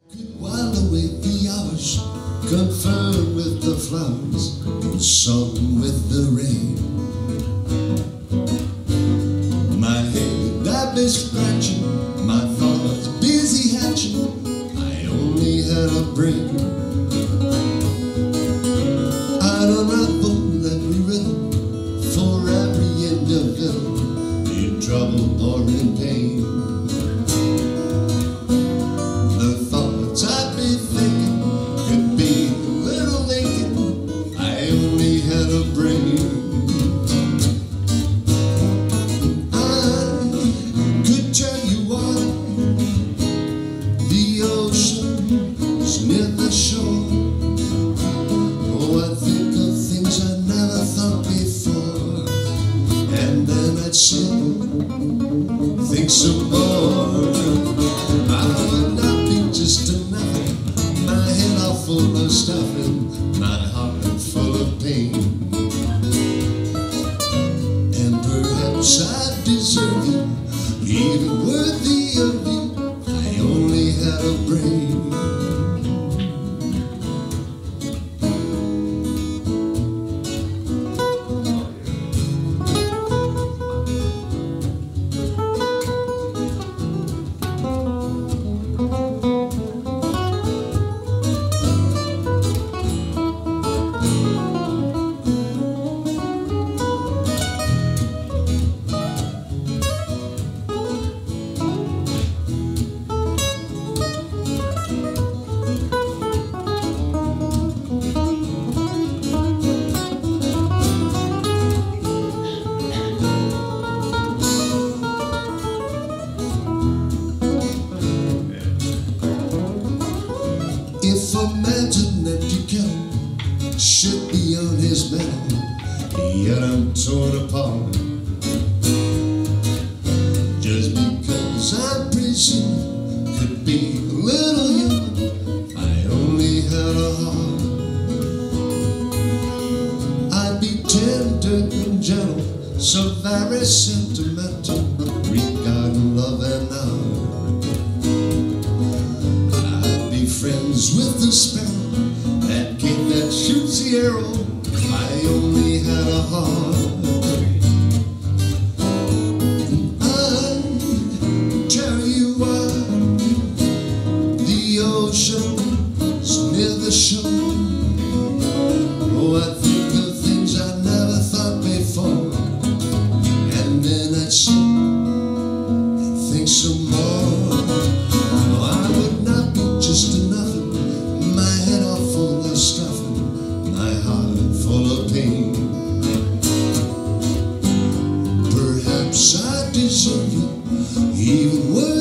While await the hours, conferred with the flowers, consulting with the rain. My head I've been scratching, my thoughts busy hatching, I only had a brain. I'd unravel every rhythm for every individual, in trouble or in pain. I'd be thinking could be little Lincoln, I only had a brain. I could tell you why the ocean's near the shore. Oh, I think of things I never thought before, and then I'd sit and think some more. I would not be just another, my head all full of stuff and my heart full of pain. And perhaps I deserve you, even worthy of you, I only had a brain. If a man's an empty kettle should be on his metal, yet I'm torn apart. Just because I'm presumed could be a little human, I only had a heart. I'd be tender and gentle, so very sentimental, regarding love and art. Friends with the sparrow, that kid that shoots the arrow, I only had a heart. I tell you why the ocean's near the shore. Oh, I think of things I never thought before, and then I'd sit and think some more. Oh, I would not be just another, my head all full of stuff and my heart full of pain. Perhaps I deserve you, even worse.